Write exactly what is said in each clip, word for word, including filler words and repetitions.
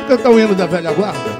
cantar o hino da velha guarda.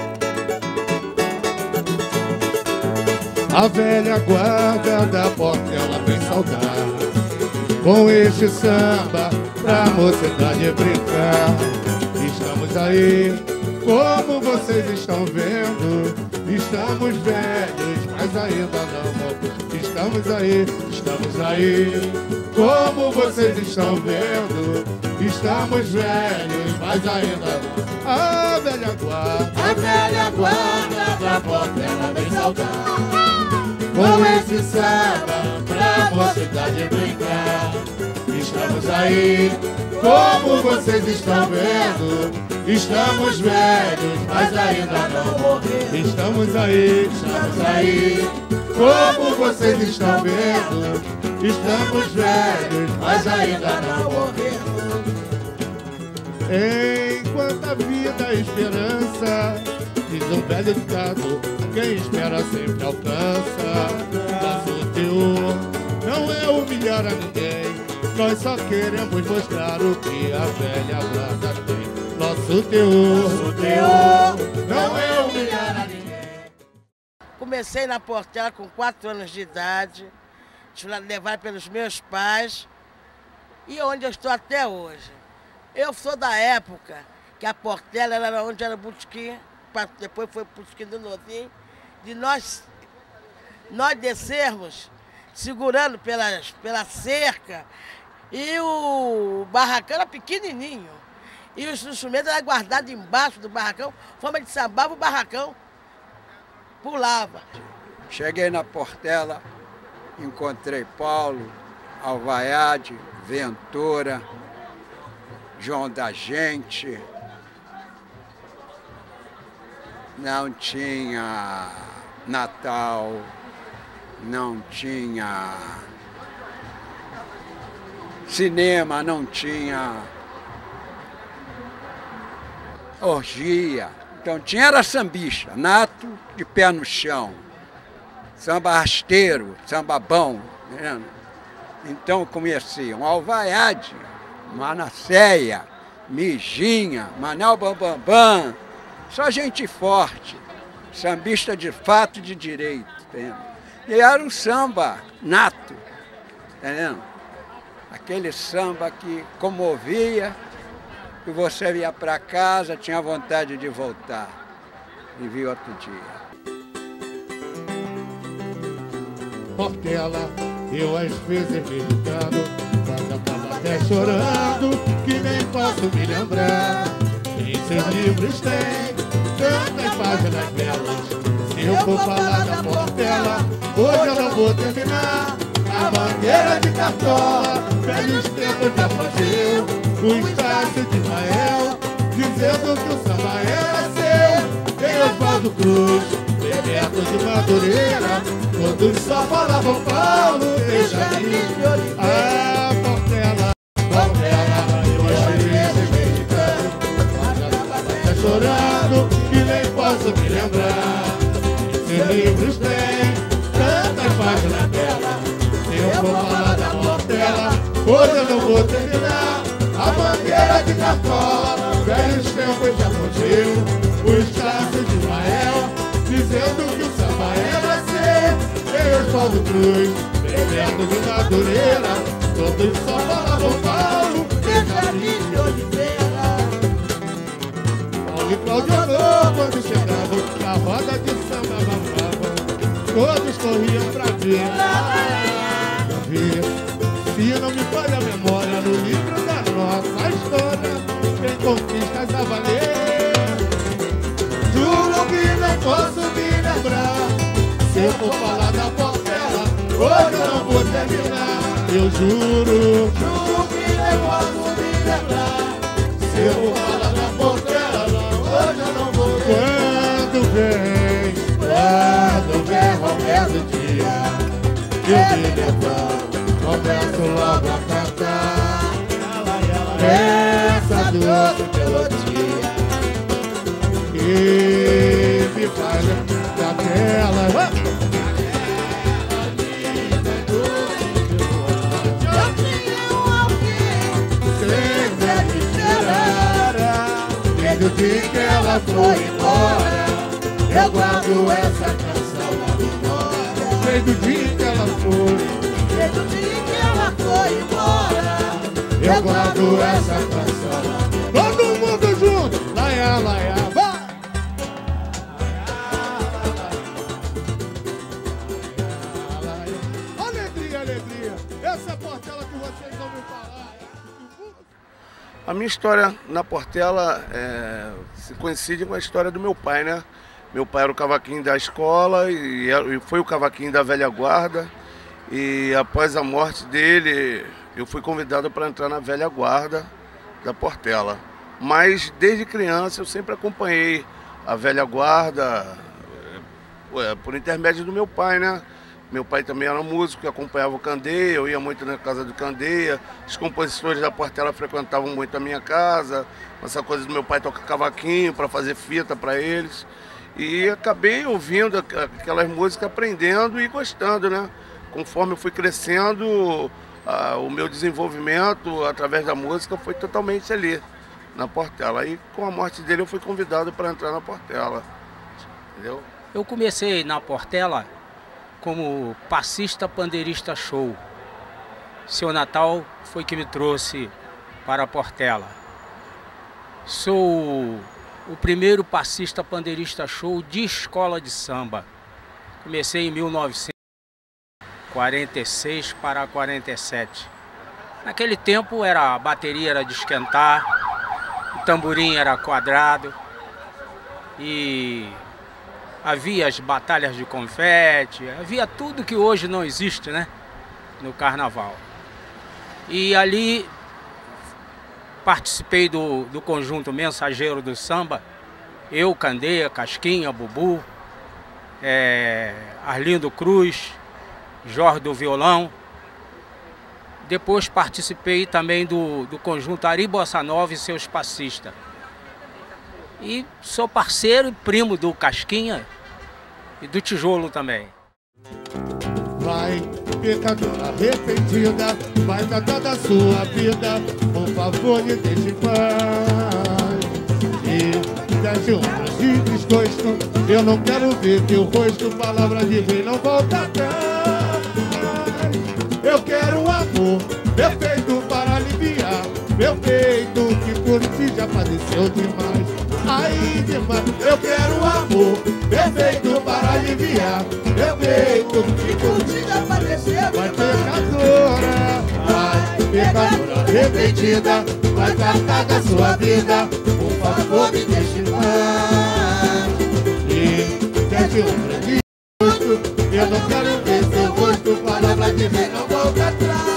A velha guarda da Portela vem saudar, com este samba pra mocidade brincar. Estamos aí, como vocês estão vendo, estamos velhos, mas ainda não morremos. Estamos aí, estamos aí, como vocês estão vendo, estamos velhos, mas ainda não. A velha guarda, a velha guarda da Portela vem saudar, com esse samba pra mocidade brincar. Estamos aí, como vocês estão vendo, estamos velhos, mas ainda não morremos. Estamos aí, estamos aí, como vocês estão vendo, estamos velhos, mas ainda não morremos. Enquanto a vida é esperança, diz um velho ditado, quem espera sempre alcança. Nosso teor não é humilhar a ninguém, nós só queremos mostrar o que a velha guarda tem. Nosso teor, nosso teor não é humilhar a ninguém. Comecei na Portela com quatro anos de idade, levado pelos meus pais, e onde eu estou até hoje. Eu sou da época que a Portela era onde era o botequim, depois foi o botequim do Nozinho, de nós, nós descermos segurando pelas, pela cerca, e o barracão era pequenininho, e os instrumentos eram guardados embaixo do barracão, forma de sambava, o barracão pulava. Cheguei na Portela, encontrei Paulo, Alvaiade, Ventura, João da Gente. Não tinha Natal, não tinha cinema, não tinha orgia. Então tinha era sambista, nato, de pé no chão, samba rasteiro, samba bom. Né? Então conheciam Alvaiade, Manasseia, Mijinha, Manel Bambambam, só gente forte, sambista de fato e de direito, entendeu? E era um samba nato, entendeu? Aquele samba que comovia, que você ia para casa, tinha vontade de voltar e vir outro dia. Portela, eu às vezes me engano, quando eu tava até chorando, que nem posso me lembrar. Em seus livros tem tantas páginas belas. Se eu for falar da Portela, hoje eu não vou terminar. A bandeira de cartola, velhos tempos já fugiu. O Estácio de Israel, dizendo que o samba era seu. Tem Oswaldo Cruz, Bebeto de Madureira, todos só falavam Paulo, deixa ali. Ah, Portela, Portela, eu às vezes meditando, mas já tava até chorando, que nem posso me lembrar. Seus livros têm tantas páginas belas. Se eu for falar da Portela, hoje eu não vou terminar. A bandeira de cartola, velhos tempos já fugiu. O Estácio de Israel, dizendo que o samba era seu. Tem Oswaldo Cruz, Bebeto de Madureira, todos só falavam Paulo, Benjamin de Oliveira. Paulo e Cláudio Andou, quando chegavam, a roda de samba babavam, todos corriam pra ver. Pra ver. Se não me falha a memória, no livro da nossa história, tem conquistas a valer. Juro que não posso me lembrar. Se eu for falar da Portela, hoje eu não vou terminar. Eu juro, juro que não posso me lembrar. Se eu for falar da Portela, hoje eu não vou terminar. Quando vem, quando vem Roberto Dia, eu me levanto, começo logo a cantar essa doce melodia que me faz daquela sempre me tirar Desde o dia que ela foi embora, eu guardo essa canção na memória. Desde o dia que ela foi, Desde o dia que ela foi embora, eu guardo essa canção. Todo mundo junto! Laia, laia, vai! Alegria, alegria! Essa é a Portela que vocês ouviram falar. A minha história na Portela é, se coincide com a história do meu pai, né? Meu pai era o cavaquinho da escola e, e foi o cavaquinho da velha guarda. E após a morte dele, eu fui convidado para entrar na velha guarda da Portela. Mas desde criança eu sempre acompanhei a velha guarda é, por intermédio do meu pai, né? Meu pai também era músico, acompanhava o Candeia, eu ia muito na casa do Candeia. Os compositores da Portela frequentavam muito a minha casa. Essa coisa do meu pai tocar cavaquinho para fazer fita para eles. E acabei ouvindo aquelas músicas, aprendendo e gostando, né? Conforme eu fui crescendo, a, o meu desenvolvimento através da música foi totalmente ali, na Portela. E com a morte dele eu fui convidado para entrar na Portela, entendeu? Eu comecei na Portela como passista pandeirista show. Seu Natal foi que me trouxe para a Portela. Sou o primeiro passista pandeirista show de escola de samba. Comecei em mil novecentos e quarenta e seis para quarenta e sete. Naquele tempo era, a bateria era de esquentar, o tamborim era quadrado e havia as batalhas de confete, havia tudo que hoje não existe, né, no carnaval. E ali participei do, do conjunto Mensageiro do Samba, eu, Candeia, Casquinha, Bubu, é, Arlindo Cruz, Jorge do Violão. Depois participei também do, do conjunto Ari Bossa Nova e seus passistas. E sou parceiro e primo do Casquinha e do Tijolo também. Vai, pecadora arrependida, vai tratar da sua vida, por favor me deixe em paz. E desce um de desgosto, eu não quero ver teu rosto, palavra de rei não volta atrás. Eu quero um amor perfeito para aliviar meu peito, que por ti já padeceu demais. Ai, demais. Eu quero um amor perfeito para aliviar meu peito, que por ti já padeceu demais. Vai, pecadora, vai, pecadora arrependida, vai tratar da sua vida, por favor me deixe em paz. E desce um grande rosto, eu não quero ver seu rosto, palavra de rei não volta atrás.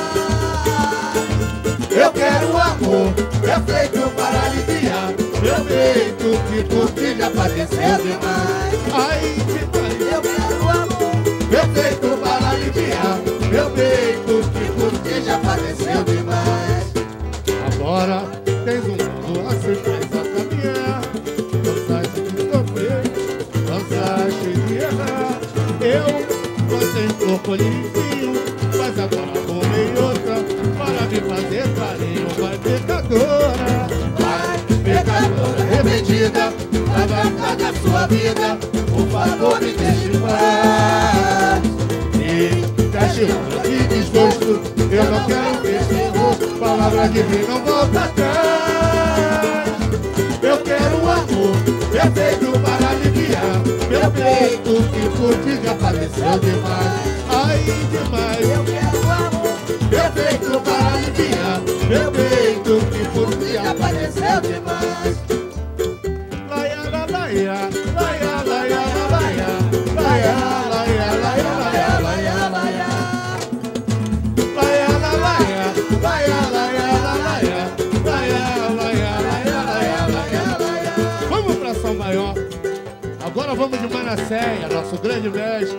Eu quero um amor perfeito para aliviar meu peito, que por ti já padeceu demais. Ai, demais. Eu quero um amor perfeito para aliviar meu peito, que por ti já padeceu demais. Agora tens um mundo a surpresa a caminhar, cansaste de sofrer, cansaste de errar. Eu passei flor, colhi vinho, mas agora arrumei outra para me fazer carinho. Vai, pecadora, vai, pecadora arrependida, vai tratar da sua vida, por favor me deixe em paz. E deixe um de desgosto, eu não quero ver seu rosto, palavra de rei não volta atrás. Eu quero um amor perfeito para aliviar meu peito, que por ti já padeceu demais. Ai, demais. Eu quero um amor perfeito para aliviar meu peito, que por ti já padeceu demais. Laia, laia, laia, laia, laia, laia, laia, laia, laia, laia, laia, laia. Laia, laia, laia, laia, laia, laia, laia, laia, laia, laia. Vamos pra São Maior. Agora vamos de Manasséia, nosso grande mestre.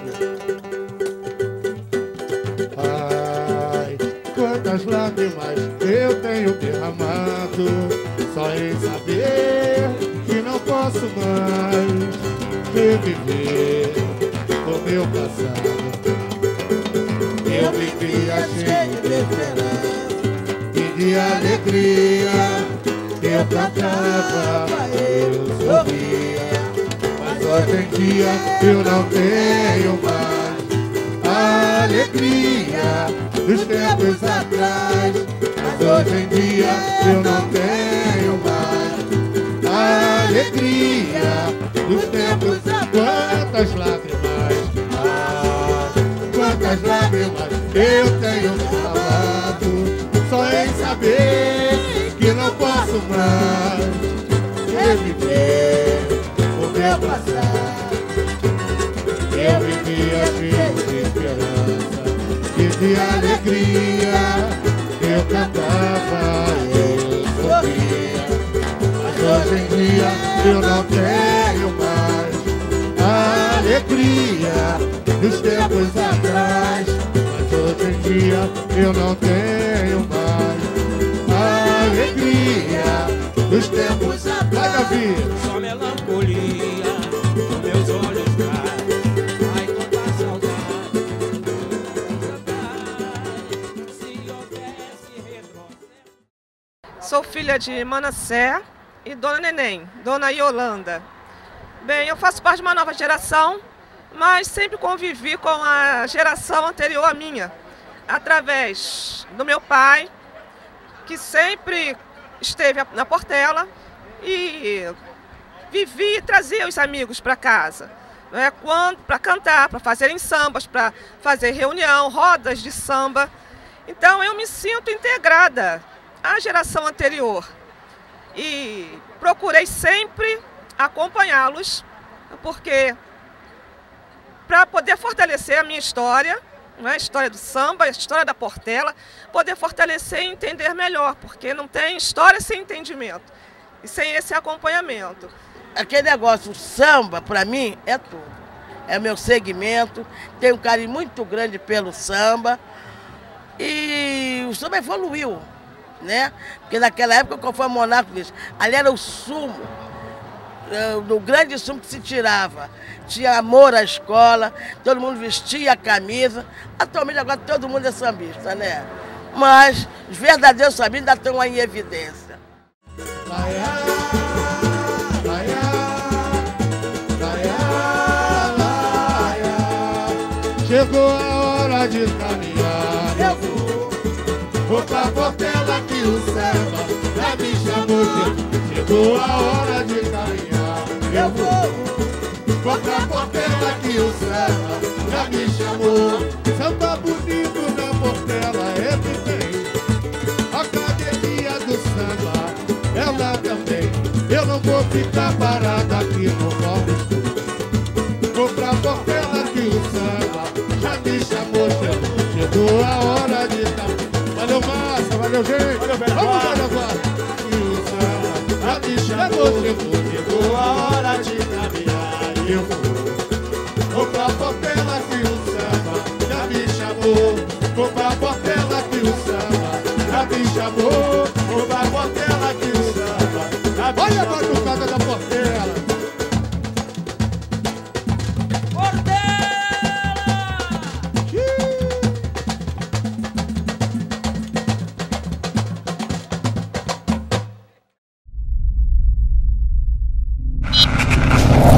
Ai, quantas lágrimas eu tenho derramado, só em saber que não posso mais reviver o meu passado. Eu vivia cheio de esperança e de alegria, eu cantava, eu sorria. Mas hoje em dia eu não tenho mais a alegria dos tempos atrás. Mas hoje em dia eu não tenho mais a alegria dos tempos atrás. Quantas lágrimas, ah, quantas lágrimas eu tenho falado, só em saber que não posso mais reviver o meu passado. Eu vivia cheio de esperança e de alegria, eu cantava, eu sorria. Mas hoje em dia eu não tenho mais a alegria dos tempos atrás. Mas hoje em dia eu não tenho mais a alegria dos tempos atrás. Vai, Davi! Só melancolia nos meus olhos traz. Ai, quanta saudade, se houvesse retrocesso. Sou filha de Manassé e Dona Neném, Dona Yolanda. Bem, eu faço parte de uma nova geração, mas sempre convivi com a geração anterior à minha, através do meu pai, que sempre esteve na Portela e vivia e trazia os amigos para casa, né, para cantar, para fazerem sambas, para fazer reunião, rodas de samba. Então eu me sinto integrada à geração anterior e procurei sempre acompanhá-los, porque para poder fortalecer a minha história, né, a história do samba, a história da Portela, poder fortalecer e entender melhor, porque não tem história sem entendimento e sem esse acompanhamento. Aquele negócio, o samba, para mim, é tudo. É meu segmento, tenho um carinho muito grande pelo samba e o samba evoluiu, né? Porque naquela época, conforme o Monarco disse, ali era o sumo, do grande sumo que se tirava. Tinha amor à escola, todo mundo vestia a camisa. Atualmente agora todo mundo é sambista, né? Mas os verdadeiros sambistas ainda estão aí em evidência. Laiá, laiá, laiá, laiá. Chegou a hora de caminhar. Eu vou, vou pra Portela que o samba já me chamou. Chegou a hora de caminhar. Eu vou, vou pra Portela que o samba já me chamou. Samba bonito na Portela é que tem Academia do Samba, ela também. Eu não vou ficar parada aqui no Nova Estúdio. Vou pra Portela que o samba já me chamou. Chegou a hora de caminhar. Valeu, massa, valeu, gente. Valeu, velho. Vamos ver agora. Que o samba já me chamou. Chegou, chegou a hora de caminhar. Eu vou